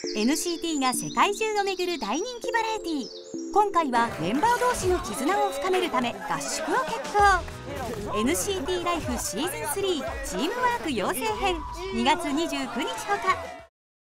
NCT が世界中を巡る大人気バラエティー。今回はメンバー同士の絆を深めるため合宿を決行。 NCT ライフシーズン3チームワーク養成編2月29日ほか。